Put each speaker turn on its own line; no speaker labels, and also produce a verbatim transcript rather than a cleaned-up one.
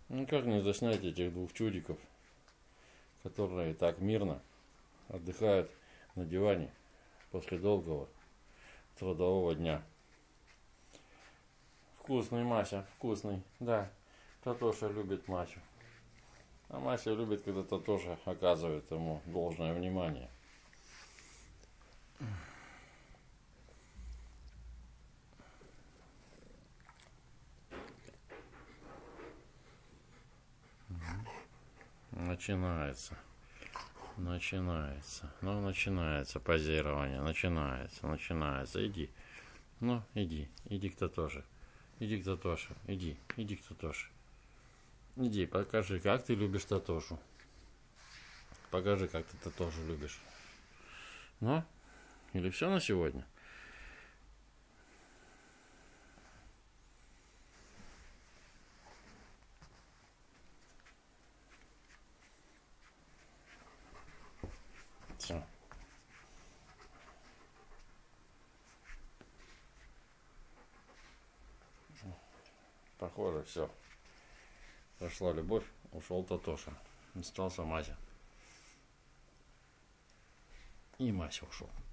Ну как не заснять этих двух чудиков, которые так мирно отдыхают на диване после долгого трудового дня. Вкусный, Мася, вкусный, да. Татоша любит Масю. А Мася любит, когда Татоша оказывает ему должное внимание. Начинается. Начинается. Ну, начинается позирование. Начинается. Начинается. Иди. Ну, иди. Иди к Татоше. Иди к Татоше. Иди. Иди к Татоше. Иди, покажи, как ты любишь Татошу. Покажи, как ты Татошу любишь. Ну, или все на сегодня? Все. Похоже, все. Прошла любовь, ушел Татоша. Остался Мася. И Мася ушел.